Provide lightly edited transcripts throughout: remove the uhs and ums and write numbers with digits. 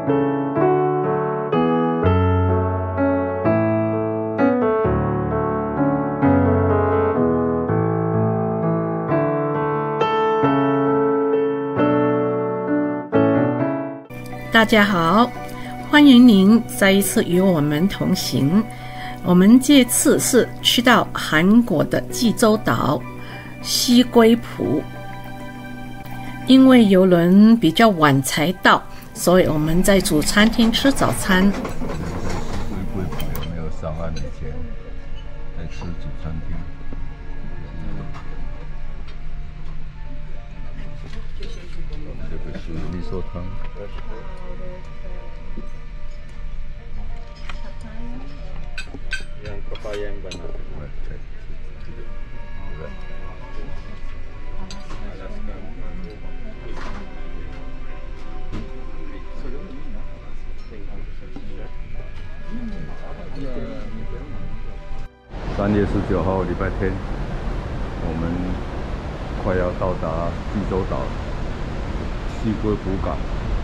大家好，欢迎您再一次与我们同行。我们这次是去到韩国的济州岛西归浦，因为邮轮比较晚才到，所以我们在主餐厅吃早餐。 归浦有没有上岸以前在吃主餐厅？这个是味噌汤。 Yang papaya yang banana. 3月19号礼拜天，我们快要到达济州岛西归浦港。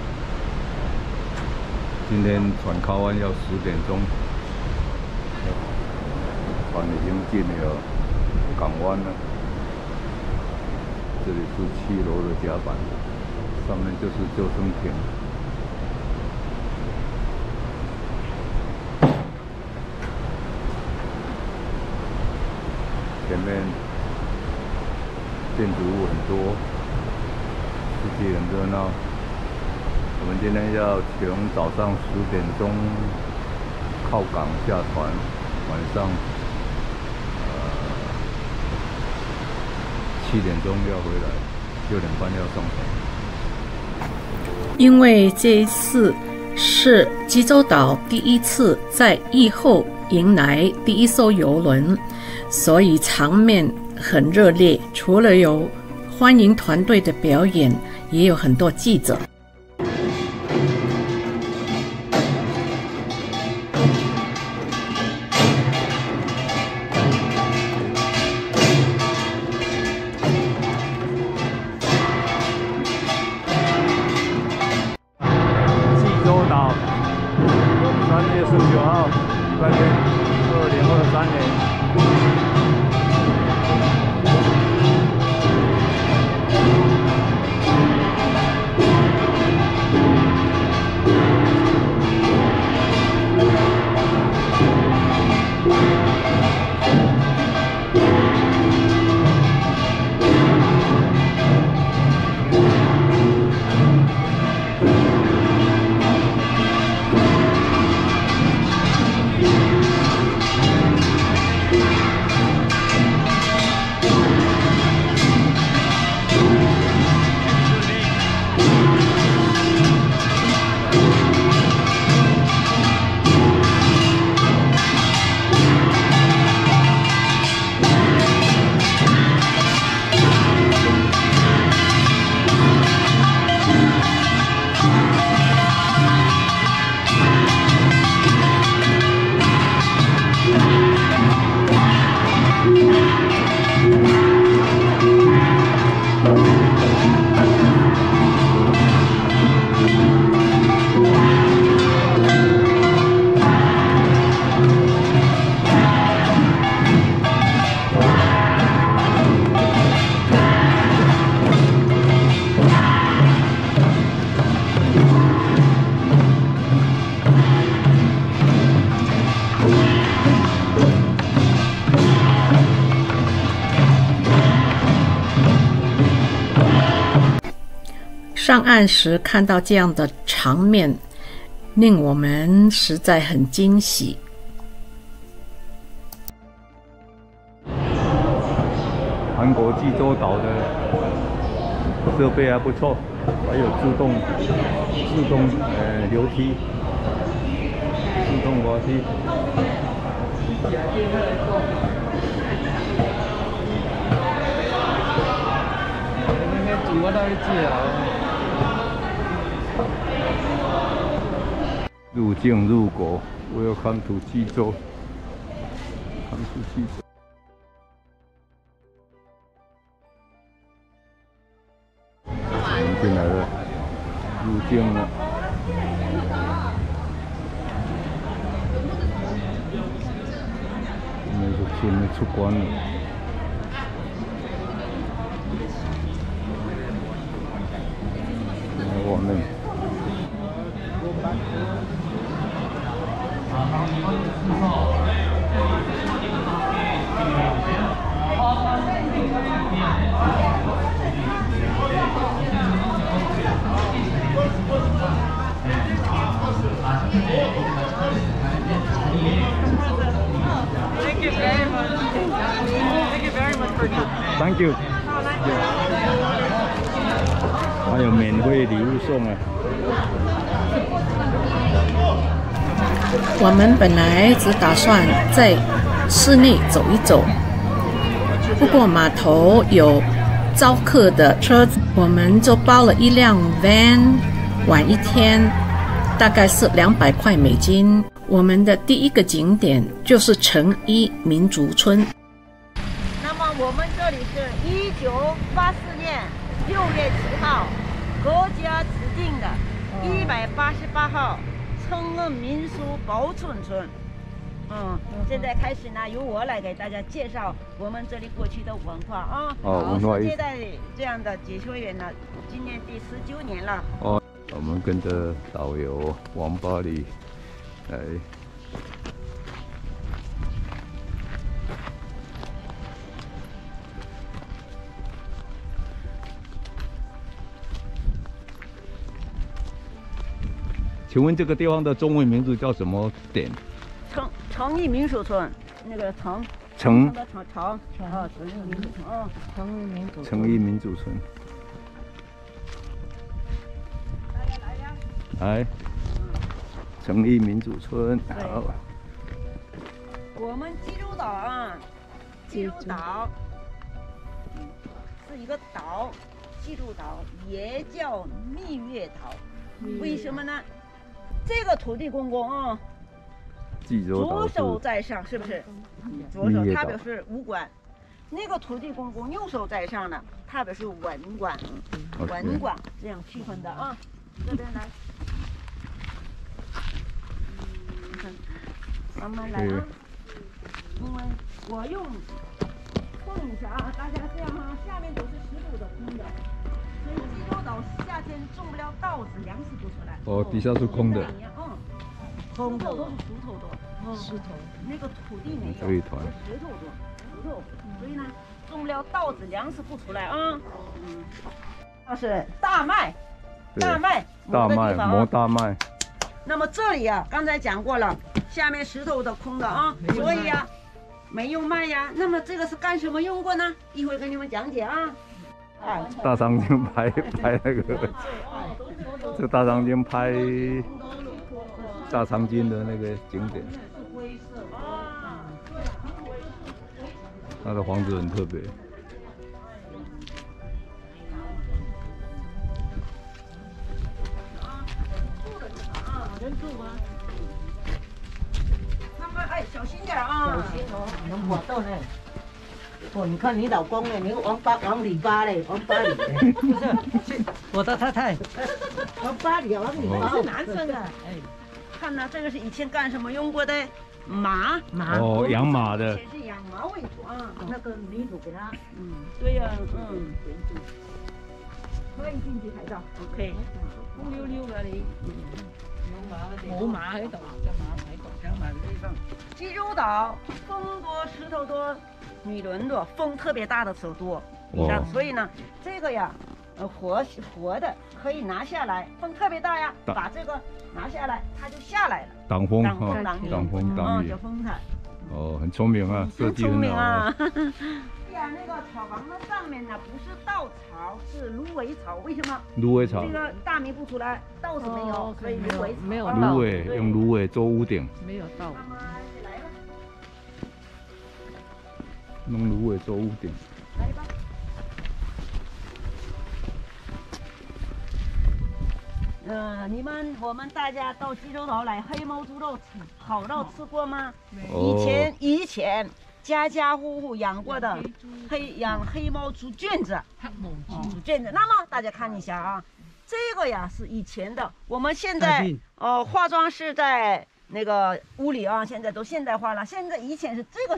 今天船靠岸要10点钟。船已经进了港湾了，这里是7楼的甲板，上面就是救生艇。前面建筑物很多，市区很热闹。我们今天要从早上10点钟靠港下船，晚上7点钟要回来，6点半要上船。 因为这一次是济州岛第一次在疫后迎来第一艘邮轮，所以场面很热烈。除了有欢迎团队的表演，也有很多记者。 3月19号，礼拜天，2023年。 上岸时看到这样的场面，令我们实在很惊喜。 韩国济州岛的设备还不错，还有自动流梯、自动滑梯。入境入国 ，Welcome to 济州 ，Come to 济州。我们进来了，入境了。 顺的出关了。来外面。 Thank you very much. Thank you very much for coming. Thank you。还有免费礼物送啊！ 我们本来只打算在室内走一走，不过码头有招客的车子，我们就包了一辆 van， 玩一天，大概是200块美金。我们的第一个景点就是城一民族村。 那么我们这里是1984年6月7号，国家指定的188号城邑民俗保存村。现在开始呢，由我来给大家介绍我们这里过去的文化啊。 文化接待这样的解说员呢，今年第19年了。 我们跟着导游王巴里来。请问这个地方的中文名字叫什么点？ 城邑民俗村，那个城的城城邑民俗村城邑民族村。来，城邑民族村。好。 我们济州岛啊，济州岛是一个岛，济州岛也叫蜜月岛，为什么呢？这个土地公公啊，左手在上，是不是？左手它表示武官，那个土地公公右手在上呢，它表示文官，文官这样区分的啊。这边来，慢慢来啊，因为我用碰一下啊，大家这样啊，下面都是石头的空的。所以济州岛夏天种不了稻子，粮食不出来。 底下是空的。 空的都是石头多，石头那个土地没有，石头多，石头，所以呢，种不了稻子，粮食不出来啊。那是大麦， 磨大麦。 那么这里啊，刚才讲过了，下面石头的空的啊，所以啊，没有麦呀。那么这个是干什么用过呢？一会儿跟你们讲解啊。 大长今拍那个，这大长今拍大长今的那个景点，它的房子很特别。 人住吗？他们小心点啊！小心哦，能滑到呢。你看你老公呢，你王里巴嘞，王巴里，不是，我的太太，王巴里啊，王里巴是男生啊。看呐，这个是以前干什么用过的？马， 养马的。 以前是养马为主啊。那个女主给他，对呀，可以进去拍照 ，OK。光溜溜的你，冇馬喺度，隻馬喺度，養馬嘅地方。济州岛风多，石头多。米轮多，风特别大的时候多，所以呢，这个呀，活的可以拿下来，风特别大呀，把这个拿下来，它就下来了。 挡风， 挡雨，叫风台。 很聪明啊，设计很好啊。 呀，那个草房的上面呢，不是稻草，是芦苇草。为什么？ 芦苇草。 这个大米不出来，稻子没有，所以芦苇草。 没有芦苇，用芦苇做屋顶。 没有稻。 用芦苇做屋顶。 来吧。我们大家到济州岛来，黑毛猪肉烤肉吃过吗？以前家家户户养过的黑毛猪圈子，那么大家看一下啊，这个呀是以前的，我们现在化妆是在那个屋里啊，现在都现代化了。以前是这个是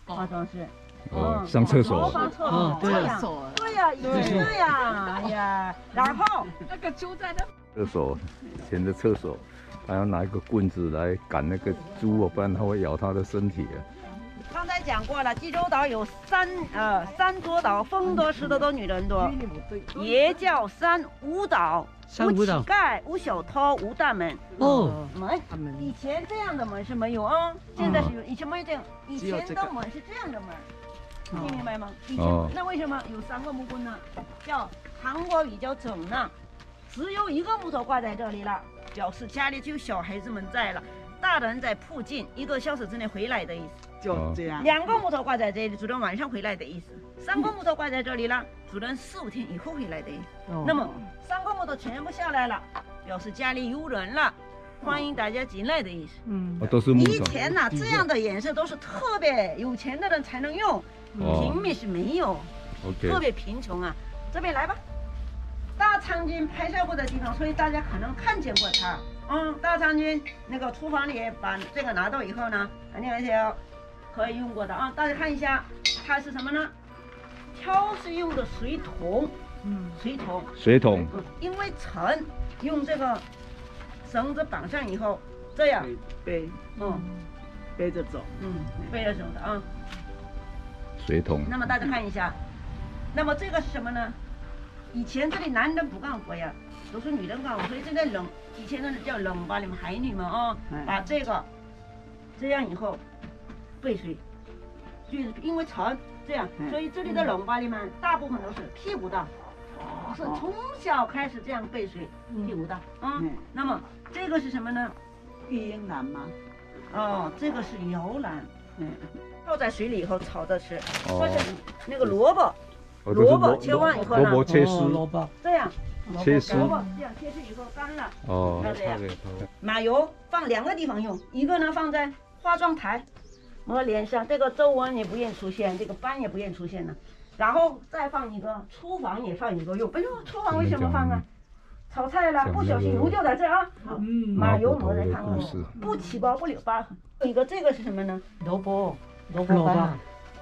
化妆室。 哦，上厕所。 对呀，对呀，对呀，哎呀，然后那个猪在那。 厕所，以前的厕所，还要拿一个棍子来赶那个猪哦，不然它会咬它的身体啊。 刚才讲过了，济州岛有三座岛，风多、石头多、女人多，也叫三无岛，无乞丐、无小偷、无大门。门，以前这样的门是没有啊，现在是有，以前没有这样，以前的门是这样的门，听明白吗？以前那为什么有3个木棍呢？叫韩国语叫整呢，只有1个木头挂在这里了，表示家里就有小孩子们在了。大人在附近1个小时之内回来的意思， 就这样。 2个木头挂在这里，主人晚上回来的意思。3个木头挂在这里了，主人4、5天以后回来的意思。那么3个木头全部下来了，表示家里有人了，欢迎大家进来的意思。 都是木头。 以前呢，这样的颜色都是特别有钱的人才能用，平民是没有，特别贫穷啊。这边来吧，大长今拍摄过的地方，所以大家可能看见过它。大长今那个厨房里把这个拿到以后呢，안녕하세요，可以用过的啊。大家看一下，它是什么呢？挑是用的水桶， 水桶。 因为沉，用这个绳子绑上以后，这样背着走， 背着走的啊。 水桶。 那么大家看一下，那么这个是什么呢？以前这里男人不干活呀，都是女人干活，所以这个冷，以前的叫冷吧，你们海女们啊，把这个这样以后背水，就是因为沉这样，所以这里的冷吧里面大部分都是屁股大，是从小开始这样背水，屁股大那么这个是什么呢？ 育婴篮吗？ 这个是摇篮，泡在水里以后炒着吃，或是那个萝卜。萝卜切完以后呢， 萝卜切丝， 这样切丝， 萝卜这样切丝以后干了，要这样。马油放2个地方用，一个呢放在化妆台，抹脸上，这个皱纹也不愿出现，这个斑也不愿出现了。然后再放一个，厨房也放一个用。哎呦，厨房为什么放啊？炒菜了，不小心油掉在这啊，马油抹在上面，不起包不留疤。一个这个是什么呢？萝卜干，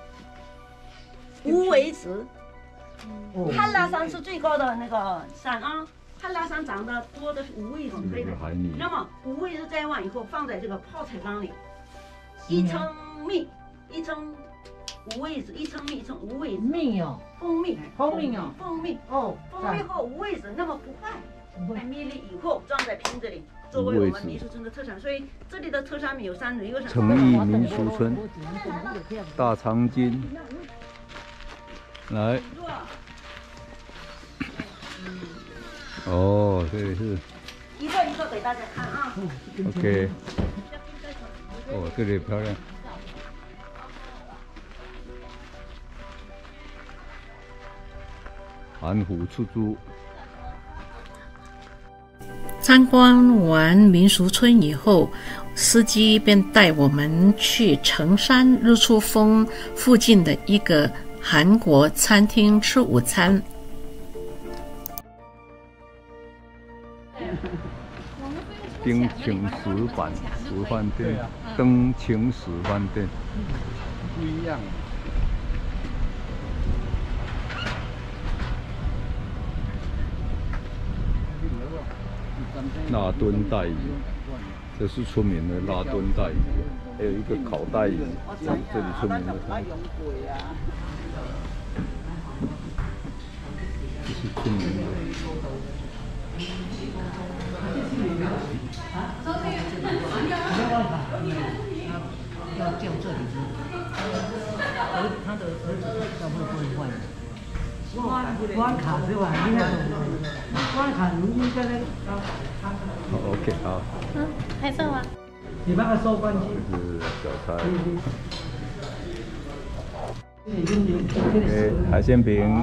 乌维子。汉拉山是最高的那个山啊，汉拉山长得多的是无味子，那么无味子摘完以后放在这个泡菜缸里，1层蜜，1层无味子，1层蜜，1层无味子。 蜜哦， 蜂蜜蜂蜜和无味子，那么不坏。米里以后装在瓶子里，作为我们民俗村的特产。所以这里的特产米有3种，一个是诚意民俗村，大长今。来，这里是一个一个给大家看啊。 OK， 这里漂亮。含糊出租。 参观完民俗村以后，司机便带我们去城山日出峰附近的一个韩国餐厅吃午餐。 灯青石饭店，灯青石饭店不一样。 辣炖带鱼，这是出名的辣炖带鱼，还有一个烤带鱼，这里出名的。这是出名的。 要叫这里是，他的儿子要不会换。关卡是吧？应该关卡应该那个。 好 ，OK， 好。 拍照啊。 你帮他收关机。 这是小菜。海鲜饼。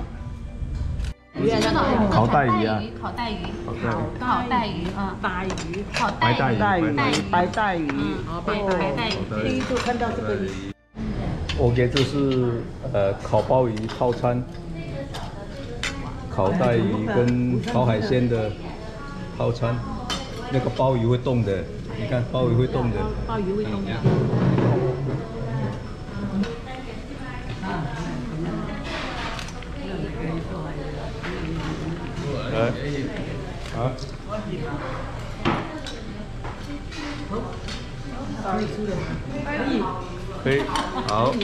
烤带鱼啊！ 烤带鱼， 白带鱼， 第一次看到这个鱼。 OK， 这是烤鲍鱼套餐，烤带鱼跟烤海鲜的套餐。那个鲍鱼会动的，你看鲍鱼会动的。 鲍鱼会动的。 来，好。可以，好。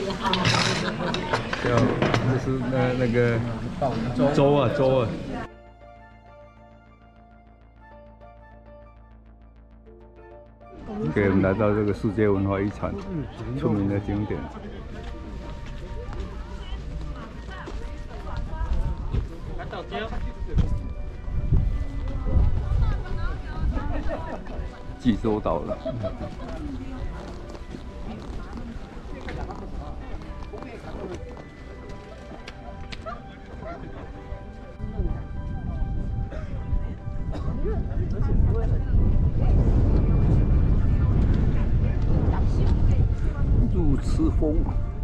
这是那个粥啊。OK， 我们来到这个世界文化遗产出名的景点。济州岛了。入赤峰。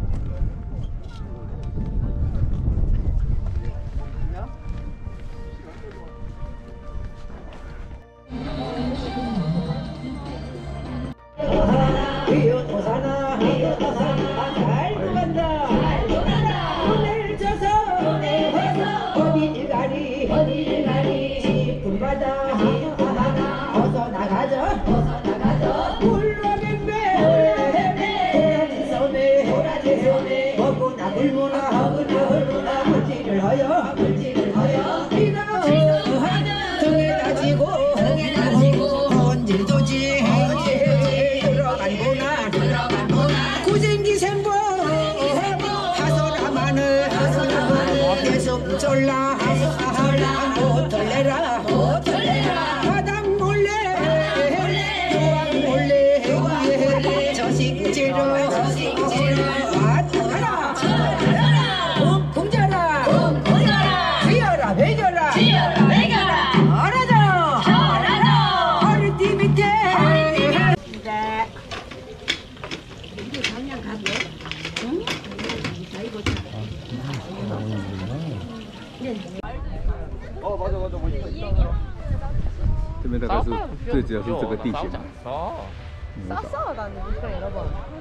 这边大概是最主要是这个地形。 싸싸 나는 이거 여러분.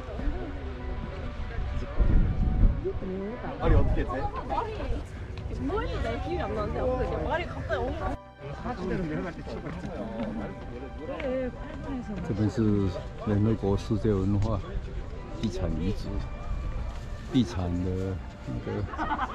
말이 어떻게 돼? 뭐지? 내 기억이 안 나는데 어떻게 말이 갑자기 오는 这边是联合国世界文化遗产遗址，地产的那个。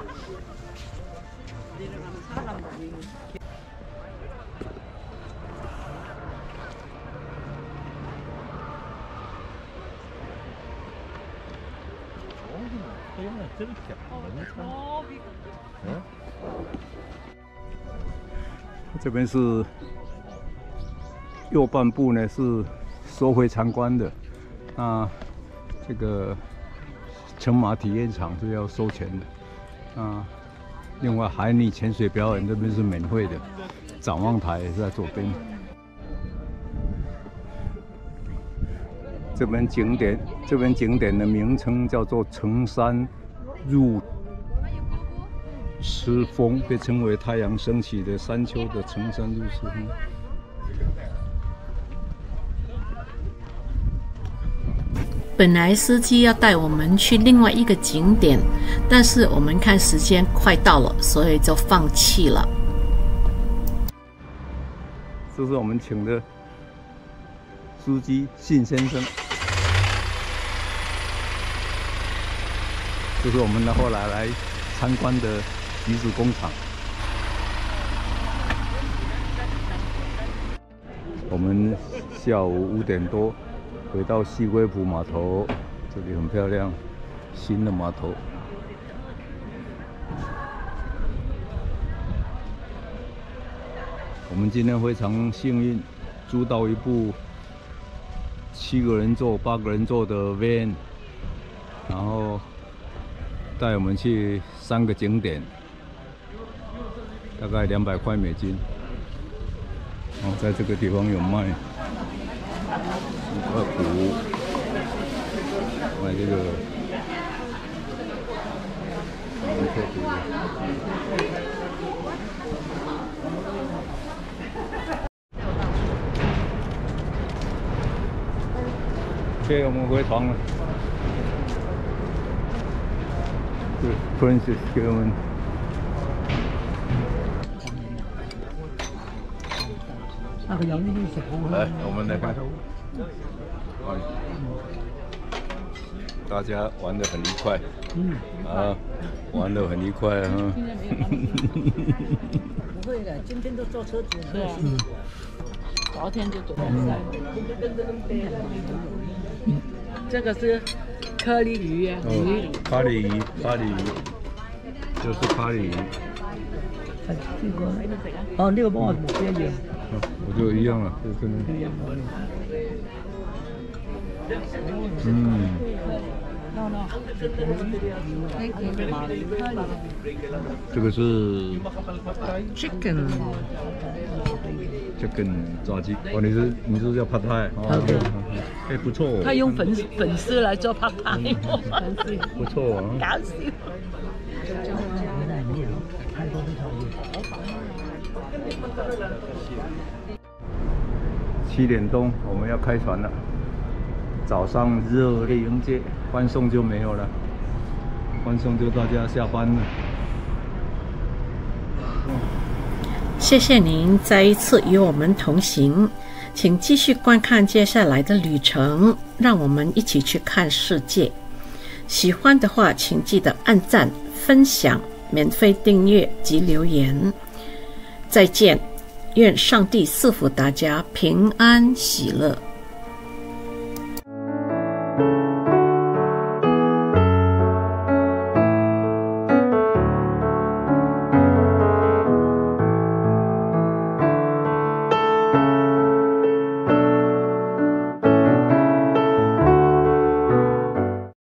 这边是右半部呢是收费参观的，那这个乘马体验场是要收钱的，啊，另外海拟潜水表演这边是免费的，展望台也是在左边。这边景点的名称叫做城山日出峰，被称为太阳升起的山丘的城山日出峰。 本来司机要带我们去另外一个景点，但是我们看时间快到了，所以就放弃了。 这是我们请的司机信先生。 这是我们后来参观的橘子工厂。我们下午5点多回到西归浦码头，这里很漂亮，新的码头。我们今天非常幸运，租到一部7个人座、8个人座的 van， 然后 带我们去3个景点，大概200块美金。然后在这个地方有卖2块5，卖这个蓝色图。OK， 我们回床了。 Princess 给我们那个洋芋是红来，我们来看。大家玩得很愉快。玩得很愉快啊。 不会的，今天都坐车子。 对啊。昨天就躲在晒。这个是颗粒鱼啊，鱼鳞。 咖喱鱼，就是咖喱鱼。 哦，那个帮我抹边缘。 我就一样了，就跟。这个是 chicken 炸鸡。哦，你是叫 pad thai？哎，不错哦。 他用粉丝来做pad thai， 不错啊。 搞笑。 7点钟我们要开船了，早上热烈迎接，欢送就没有了，欢送就大家下班了。 谢谢您再一次与我们同行，请继续观看接下来的旅程，让我们一起去看世界。喜欢的话，请记得按赞、分享、免费订阅及留言。再见，愿上帝赐福大家平安喜乐。